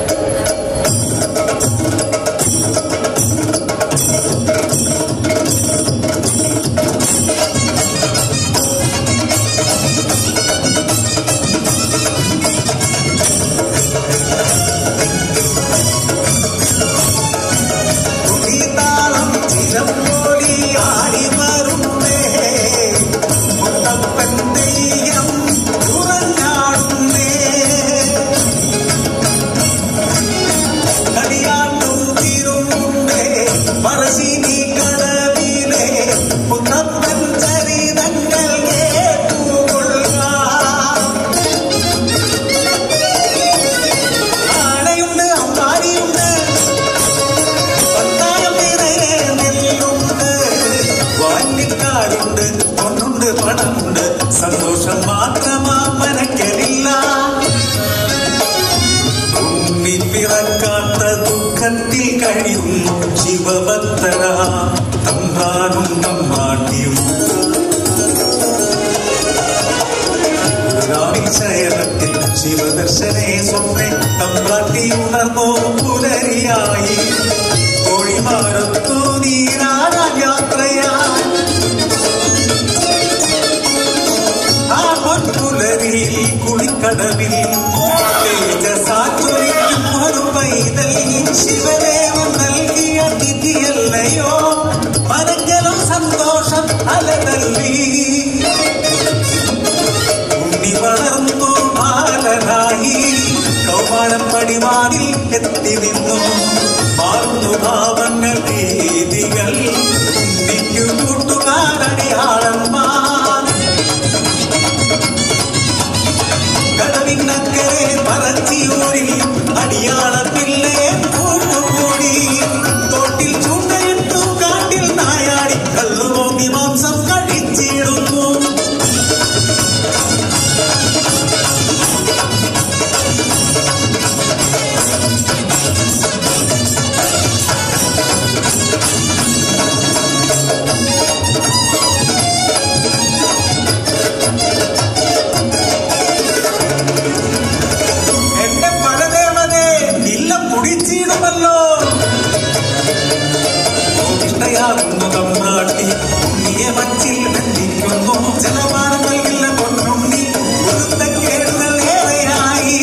സന്തോഷം മാത്രമാ മനക്കലില്ല. ഉണ്ണി പിറക്കാത്ത ദുഃഖത്തിൽ കഴിയുന്നു ശിവഭക്തര തമ്പാനും തമ്പാട്ടിയും. ശയനത്തിൽ ശിവദർശനെ സ്വപ്നെ തമ്പാട്ടി ഉണർന്നോ പുലരിയായി. കോഴിമാരത്തു നീരാന യാത്രയായി പുലരിയിൽ കുളിക്കടവിൽ തേജസാചൊരിക്കും ഒരു പൈതൽ ശിവദേവൻ നൽകിയ തിഥിയല്ലയോ. മനക്കലും സന്തോഷം അലതല്ലി. ഉണ്ണി വളർന്നു ബാലനായി കൗമാരം പടിവാനിൽ എത്തി നിന്നു. മാറുന്നു ഭാവങ്ങൾ രീതികൾ ഉണ്ണിക്കു കൂട്ടുകാരടിയാളന്മാർ. കടവിനക്കരെ പറച്ചിയൂരിൽ അടിയാളത്തില്ലേ കൂട്ടുകൂടി. തോട്ടിൽ ചൂണ്ടയിട്ടു കാട്ടിൽ നായാടി കല്ലുപോങ്ങി മാംസം കഴിച്ചിടുന്നു. തമ്പ്രാട്ടി ഉണ്ണിയെ മച്ചിൽ ബന്ധിക്കുന്നു. ജലപാനം നൽകില്ല പൊന്നുണ്ണി പൊരുത്തക്കേടുകൾ ഏറെയായി.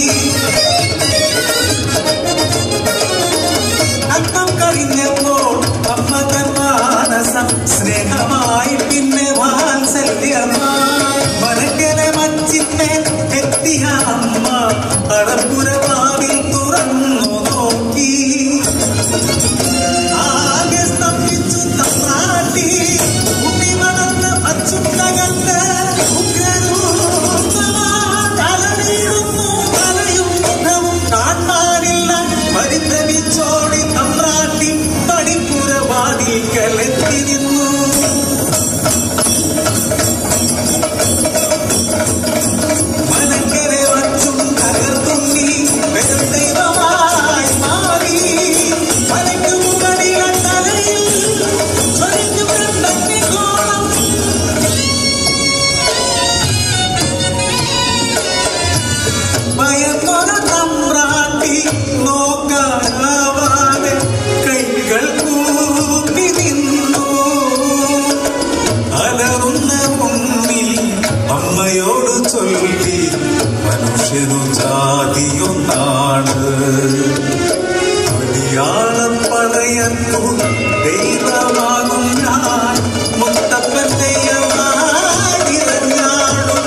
അന്നം കഴിഞ്ഞപ്പോൾ അമ്മ തൻ മാനസം സ്നേഹമായി പിന്നെ വാത്സല്യമായി. മനക്കലെ മച്ചിന്നെ എത്തിയ അമ്മ അടപ്പുരവാതിൽ തുറന്നു നോക്കി. പരിതപിച്ചോടി തമ്പ്രാട്ടി പടിപ്പുരവാതിൽക്കലെത്തി നിന്നു. മനക്കരെ വച്ചും തകർത്തുണ്ണി ദൈവമായി മാറി. മലയ്ക്കു മുകളിലെ തലയിൽ ചൊരിഞ്ഞു കണ്ടോളം ഭയന്നൊരു തമ്പ്രാട്ടി നോക്കാനാവാതെ കൈകൾ കൂപ്പി നിന്നു. അലറുന്ന ഉണ്ണി അമ്മയോട് ചൊല്ലി മനുഷ്യനു ജാതിയൊന്നാണ്. അടിയാളം പറയത്തു ദൈവമാകും ഞാൻ മുത്തപ്പൻ ദൈവമായിരഞ്ഞാടും.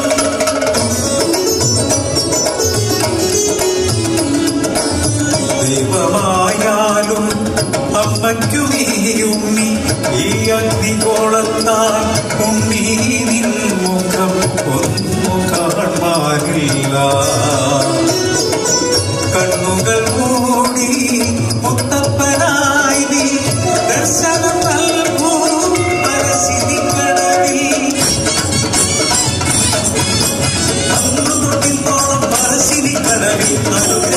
ദൈവമായാലും അമ്മയ്ക്കും ഈ ഉണ്ണി ഈ അഗ്നികോളത്താൽ ഉണ്ണി നിൻ മുഖം ഒന്നു കാണാനില്ല. കണ്ണുകൾ മൂടി മുത്തപ്പനായി നീ ദർശനം നൽകൂ പരശിനിക്കടവിൽ. അന്നു തൊട്ടിൽ തോളം പരശിനിക്കടവിൽ